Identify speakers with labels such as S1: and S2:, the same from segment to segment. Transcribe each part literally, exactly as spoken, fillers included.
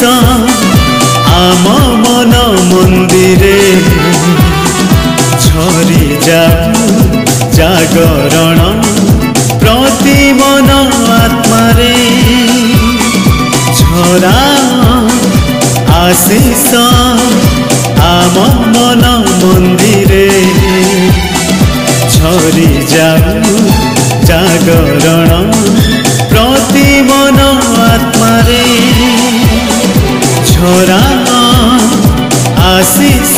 S1: आम मन मंदिरे झरी जाऊ जागरण प्रति मन आत्मारे झरा आशीष आम मन मंदिरे झरी जाऊ जागरण प्रति मन आत्मारे झरा आशीष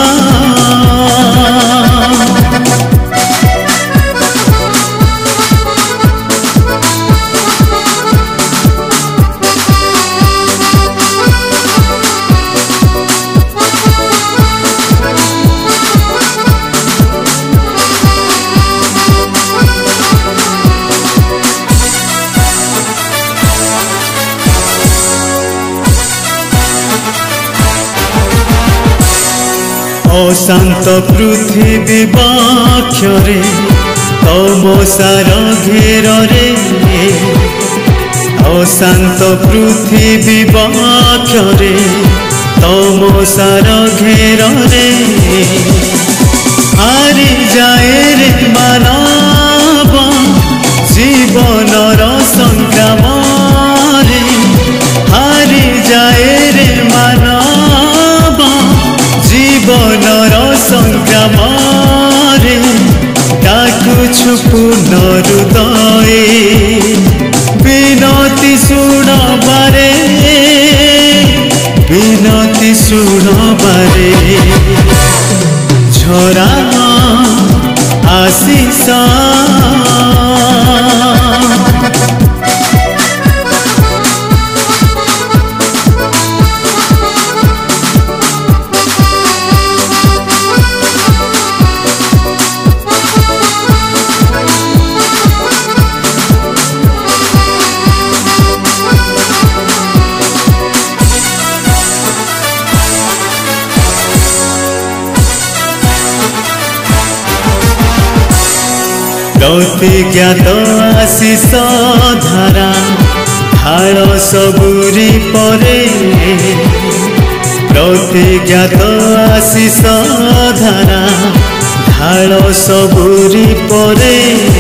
S1: अशांत पृथ्वी बाक्षरे तमसार घेरे अशांत पृथ्वी बाक्षरे तमसार घेरे हारी जाए रे मानव जीवनर संग्राम रे हारी जाए रे मानव जीवनर संग्राम रे डाकुछु पुनरुदय विनती शुणबारे विनती शुणबारे झरा आशीष प्रतिज्ञात आशीष धारा ढाल सबुरी परे प्रतिज्ञात आशीष धारा ढाल सबुरी परे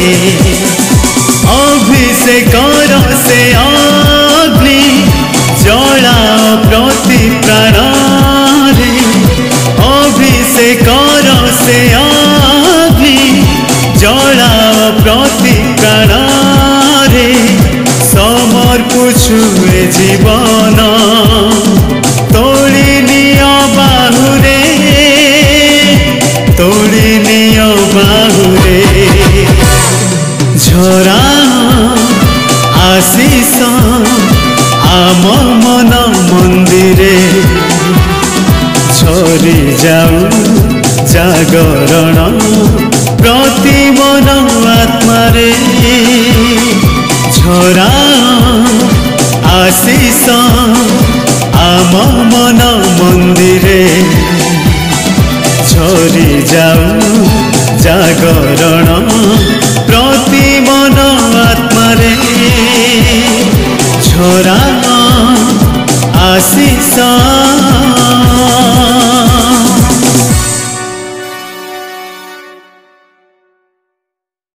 S1: अभिषेक से अग्नि जला प्रति प्राण रे अभिषेक से अग्नि जला प्रति प्राण रे समर्पुछुए जीवन तोड़ी निय बाहुरे तोड़ी निय बाहुरे झरा आशीष आम मन मंदिरे झरी जाऊ जागरण प्रति मन आत्मारे झरा आशीष आम मन मंदिरे झरी जाऊ जागरण प्रति मन आत्मारे झरा आशीष।